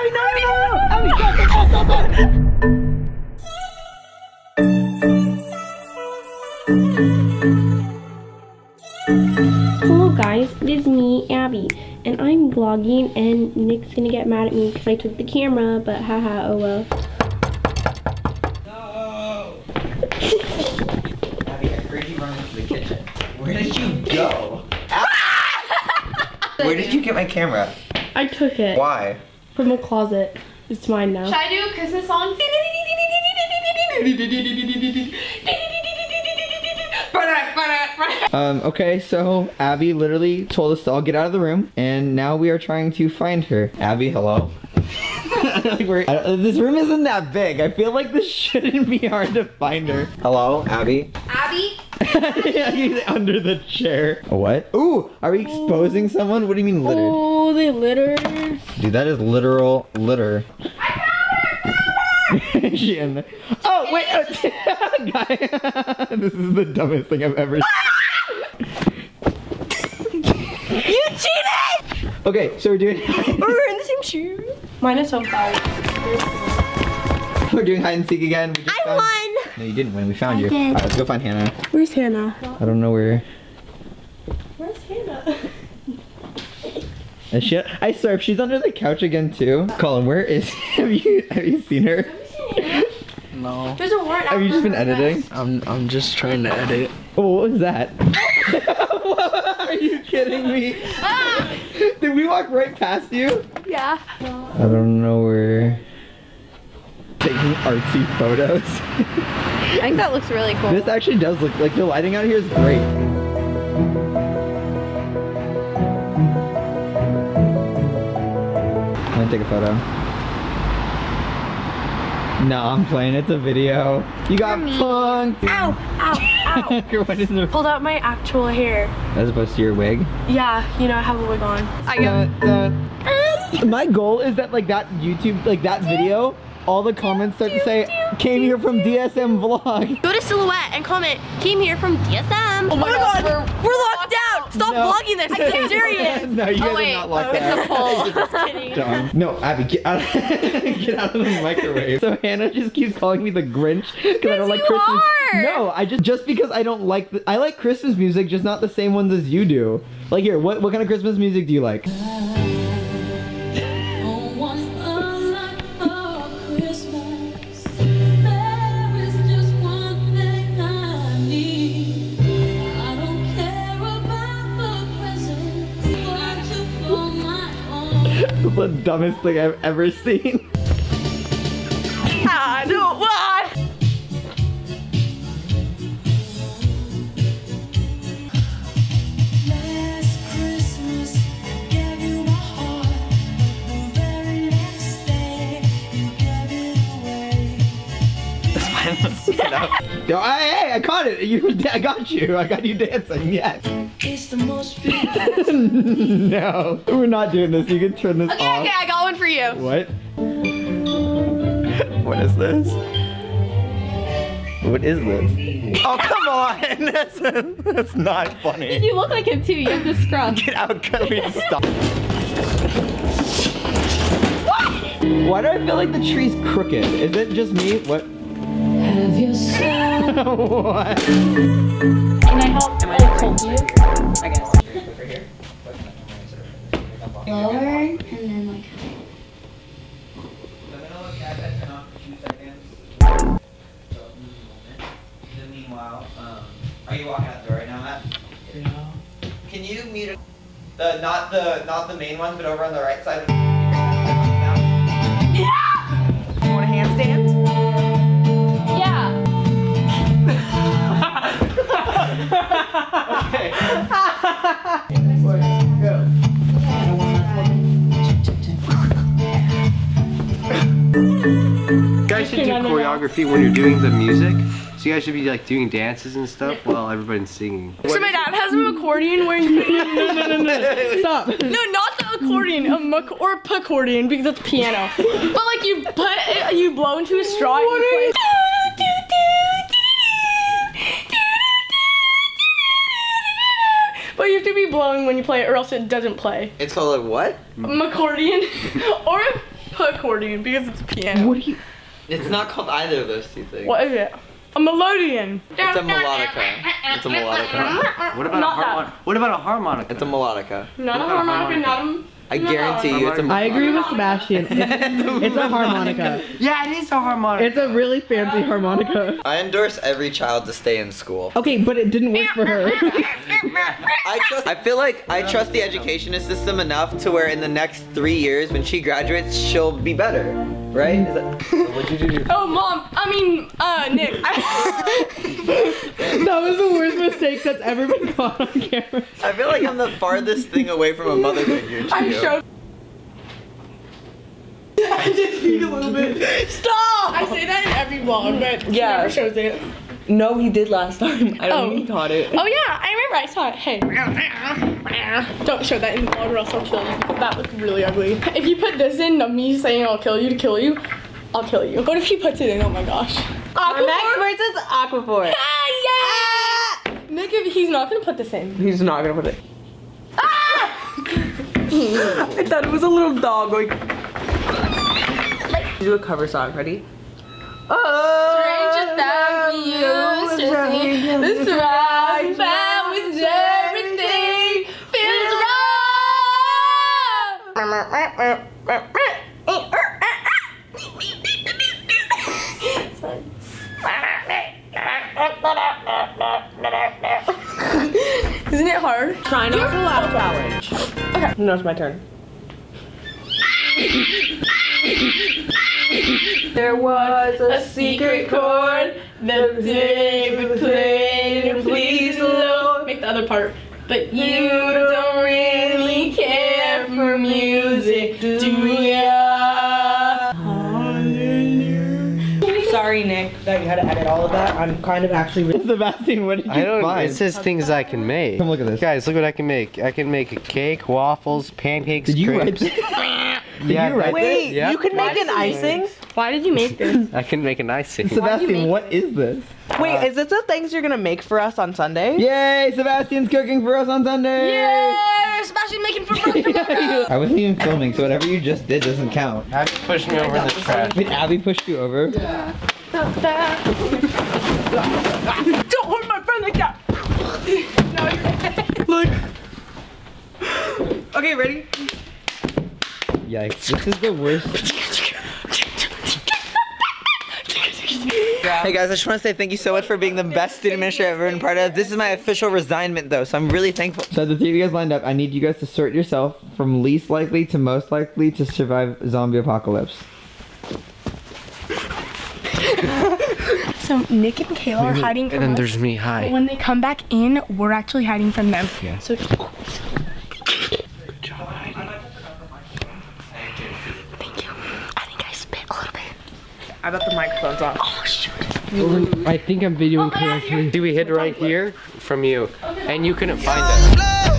Abby, no, Abby, stop. Hello guys, it is me, Abby, and I'm vlogging, and Nick's gonna get mad at me because I took the camera, but haha, oh well. No! Abby, I heard you run into the kitchen. Where did you go? Where did you get my camera? I took it. Why? From a closet. It's mine now. Should I do a Christmas song? Okay, so Abby literally told us to all get out of the room, and now we are trying to find her. Abby, hello? This room isn't that big. I feel like this shouldn't be hard to find her. Hello, Abby? Abby? He's under the chair. What? Ooh, are we exposing someone? What do you mean littered? Oh, they litter. Dude, that is literal litter. She in there. Oh, wait. Guy. This is the dumbest thing I've ever seen. You cheated! Okay, so we're doing... We're in the same shoes. Mine is so foul. We're doing hide and seek again. I won! No, you didn't win. We found you. did. Alright, let's go find Hannah. Where's Hannah? I don't know where... Where's Hannah? Is she... I swear, if she's under the couch again too. Colin, where is... Have you seen her? No. There's a word. Have you just been editing? I'm just trying to edit. Oh, what was that? Are you kidding me? Did we walk right past you? Yeah. I don't know where... Taking artsy photos. I think that looks really cool. This actually does look like the lighting out here is great. I'm gonna take a photo. No, I'm playing. It's a video. You got punked. Ow, ow, ow. What is it? Pulled out my actual hair. As opposed to your wig? Yeah, you know, I have a wig on. I got My goal is that like that YouTube, like that video, all the comments start to say, came here from DSM vlog. Go to Silhouette and comment, came here from DSM. Oh my god, we're locked out. Stop vlogging this. I'm serious. No, you guys are not locked out. It's a poll. Just kidding. Dumb. No, Abby, get out, get out of the microwave. So Hannah just keeps calling me the Grinch because I don't like Christmas. No, I just because I don't like I like Christmas music, just not the same ones as you do. Like here, what kind of Christmas music do you like? The dumbest thing I've ever seen. I don't want. Last Christmas, I gave you my heart. The very next day, you gave it away. Yo, hey, I caught it. I got you. I got you dancing. Yes. It's the most beautiful. No, we're not doing this. You can turn this off. Okay, I got one for you. What? What is this? What is this? Oh, come on! That's not funny. You look like him too. You have the scrub. Get out, cut me, stop. Why do I feel like the tree's crooked? Is it just me? What? Have yourself. What? Can I help hold you? I guess. Lower and then like. Meanwhile, are you walking out the door right now, Matt? Yeah. Can you mute it? Not the main one, but over on the right side. You want a handstand? Yeah. Okay. Go. You guys should do choreography when you're doing the music. So you guys should be like doing dances and stuff while everybody's singing. So my dad has an accordion where you No. Stop. no, not the accordion, or accordion because it's piano. But like you blow into a straw. And you play. But you have to be blowing when you play it, or else it doesn't play. It's called a what? Accordion or accordion because it's a piano. What do you? It's not called either of those two things. What is it? A melodeon. It's a melodica. It's a melodica. What about a harmonica? What about a harmonica? It's a melodica. Not a harmonica, not a... I guarantee you it's a I agree with Sebastian. It's a harmonica. Yeah, it is a harmonica. It's a really fancy harmonica. I endorse every child to stay in school. Okay, but it didn't work for her. I feel like I trust the education system enough to where in the next 3 years when she graduates, she'll be better. Right? Is that, What'd you do? Oh, Mom. I mean, Nick. That was the worst mistake that's ever been caught on camera. I feel like I'm the farthest thing away from a mother figure to I you. showed... I just peed a little bit. Stop! I say that in every vlog, but she Yeah. never shows it. No, he did last time. I don't Oh. think he caught it. Oh yeah, I remember I saw it. Hey. Don't show that in the vlog or else I'll kill you. That looked really ugly. If you put this in of me saying I'll kill you to kill you, I'll kill you. What if she puts it in? Oh my gosh. Next word says Aquaphor. Ah, yeah! Nick, if he's not gonna put this in. He's not gonna put it. Ah! I thought it was a little dog going. Do a cover song. Ready? Stranger things we used to see. This rise that was everything feels wrong. Isn't it hard? Try not to laugh, challenge. Okay. No, it's my turn. There was a secret chord that David played and please the Lord. Make the other part. But you don't really care for music, do ya? Sorry, Nick, that you had to edit all of that. I'm kind of actually really. Sebastian, what did you I don't. find? It says things I can make. Come look at this. Guys, look what I can make. I can make a cake, waffles, pancakes, Did you write crepes. this? Did Yeah, you write Wait, Yep. you can make an icing? Why did you make this? I can make an icing. Sebastian, what is this? Wait, is this the things you're gonna make for us on Sunday? Yay! Sebastian's cooking for us on Sunday! Yeah, Sebastian making for breakfast. I wasn't even filming, so whatever you just did doesn't count. Abby pushed me over in the trash. Wait, Abby pushed you over? Don't hurt my friend like that. Look. Okay, ready? Yikes, this is the worst. Hey guys, I just want to say thank you so much for being the best student ministry I've ever been part of. This is my official resignment though, so I'm really thankful. So the three of you guys lined up, I need you guys to sort yourself from least likely to most likely to survive zombie apocalypse. So Nick and Kayla are hiding from And then us. there's me. But Hi. when they come back in, we're actually hiding from them. Yeah. So Good job hiding. thank you. I think I spit a little bit. I bet the microphone's on. Oh shoot. I think I'm videoing correctly. See, we hid right here from you, and you couldn't find us.